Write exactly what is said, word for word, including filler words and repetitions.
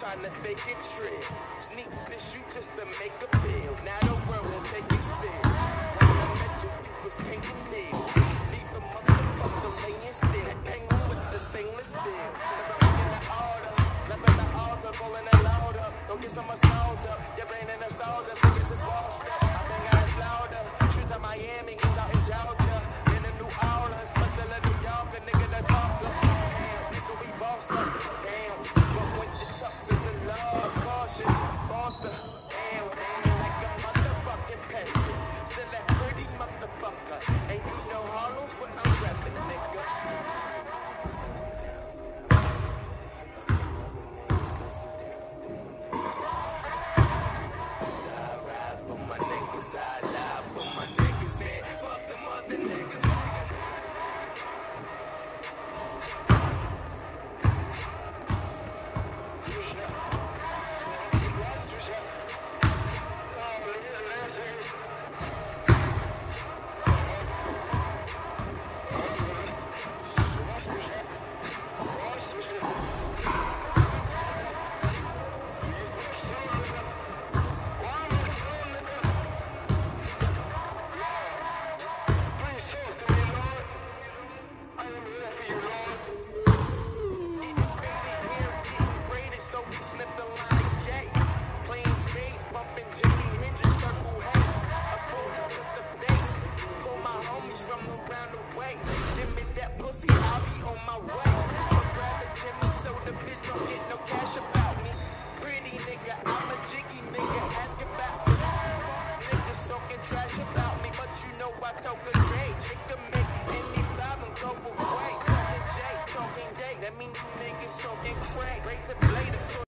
trying to fake it trip. Sneak this you just to make a bill. Now the world won't take it serious. When I met you, you was painting nails. Leave a motherfucker laying still. Hang on with the stainless steel. Cause I'm making the order. Left in the altar, calling it louder. Don't get so much solder. Your brain in the solder, so guess it's washed up. I been got it louder. Shoot to Miami, goes out in Georgia. In the New Orleans, plus a New York, a nigga that talker. Damn, nigga, we bossed up. Damn, but with the tucks of the love, caution, Foster. Damn, damn, like a motherfucking peasant. Still that pretty motherfucker. And you know Harlem's what I'm reppin', nigga. I die for my niggas, man. Fuck them other niggas. Give me that pussy, I'll be on my way. Grab a Jimmy so the bitch don't get no cash about me. Pretty nigga, I'm a jiggy nigga, ask about me. Niggas talking trash about me, but you know I talk a gauge. It can make any problem go away. Talking J, talking gay, that means you niggas talking crack. Great to play the